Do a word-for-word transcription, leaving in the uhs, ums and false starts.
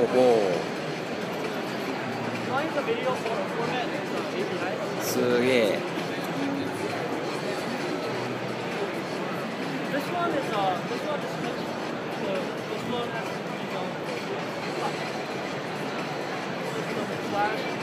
ほほ Find the video for- format is uh, A P I. う、すげえ。 This one is uh, this one is much. So this one has to be done. This is the flash.